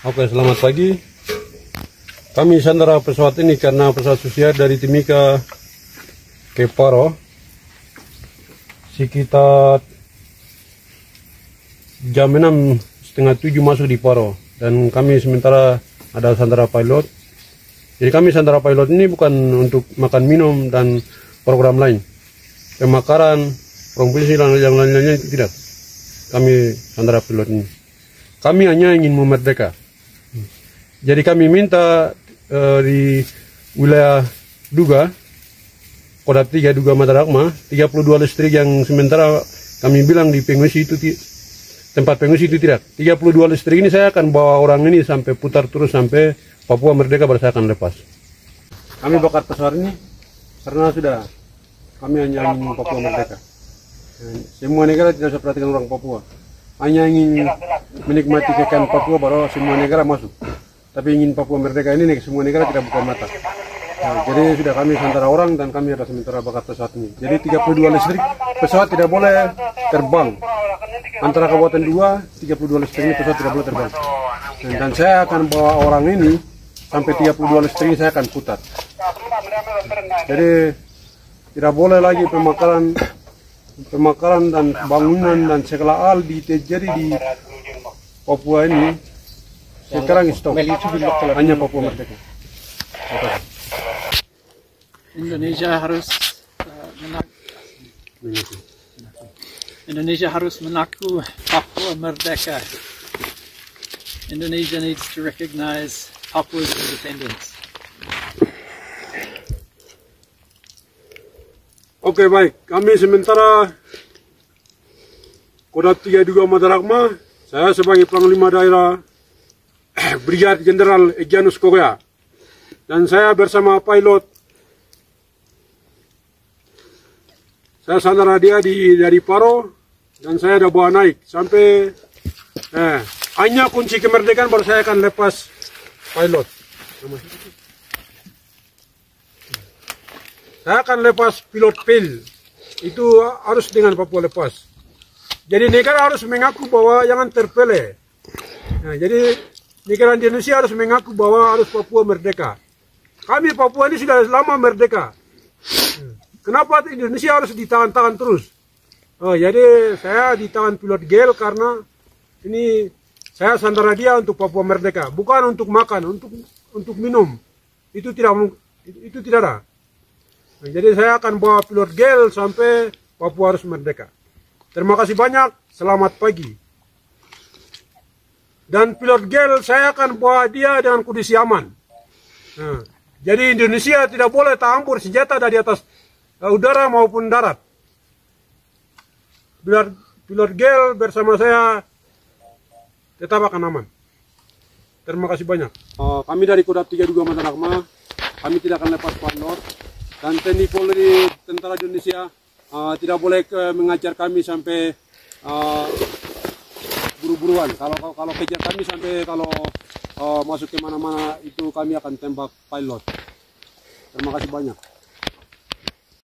Oke, selamat pagi. Kami sandara pesawat ini karena pesawat Susier dari Timika ke Paro sekitar jam 6:30 masuk di Paro, dan kami sementara ada sandara pilot. Jadi kami sandara pilot ini bukan untuk makan minum dan program lain, pemakaran, provinsi dan yang lain-lainnya itu tidak. Kami sandara pilot ini, kami hanya ingin memerdeka. Jadi kami minta di wilayah Duga, Kodam 3 Duga Matarakma, 32 listrik yang sementara kami bilang di pengungsi itu tempat pengungsi itu tidak. 32 listrik ini saya akan bawa orang ini sampai putar terus sampai Papua merdeka baru saya akan lepas. Kami bakar pesawat ini karena sudah kami hanya ingin Papua merdeka. Semua negara tidak usah perhatikan orang Papua. Hanya ingin menikmati kekayaan Papua baru semua negara masuk. Tapi ingin Papua merdeka ini semua negara tidak buka mata. Nah, jadi sudah kami sandara orang dan kami ada sementara bakar pesawat ini. Jadi 32 listrik pesawat tidak boleh terbang. Antara kabupaten 2, 32 listrik ini pesawat tidak boleh terbang. Dan saya akan bawa orang ini sampai 32 listrik ini saya akan putar. Jadi tidak boleh lagi pemakaran dan bangunan dan segala hal terjadi di Papua ini. Sekarang stop, hanya Papua merdeka. Indonesia harus mengaku Papua merdeka. Indonesia needs to recognize Papua's independence. Oke, baik, kami sementara Kodam 3 Duga Matarakma, saya sebagai Panglima Daerah Brigade Jenderal Egyanus Korea, dan saya bersama pilot, saya sandara dia dari Paro, dan saya ada bawa naik sampai hanya kunci kemerdekaan baru saya akan lepas pilot. Saya akan lepas pilot PIL, itu harus dengan Papua lepas. Jadi negara harus mengaku bahwa jangan terpele. Nah, jadi negara Indonesia harus mengaku bahwa harus Papua merdeka. Kami Papua ini sudah lama merdeka. Kenapa Indonesia harus ditahan-tahan terus? Jadi saya ditahan pilot GEL karena ini saya sandara dia untuk Papua merdeka, bukan untuk makan, untuk minum. Itu tidak ada. Nah, jadi saya akan bawa pilot GEL sampai Papua harus merdeka. Terima kasih banyak. Selamat pagi. Dan pilot GEL saya akan bawa dia dengan kondisi aman. Nah, jadi Indonesia tidak boleh campur senjata dari atas udara maupun darat. Pilot GEL bersama saya tetap akan aman. Terima kasih banyak. Kami dari Kodam 3 Duga Matarakma, kami tidak akan lepas pilot. Dan TNI Polri Tentara Indonesia tidak boleh mengajar kami sampai buru-buruan. Kalau kejar kami sampai kalau masuk ke mana-mana itu kami akan tembak pilot. Terima kasih banyak.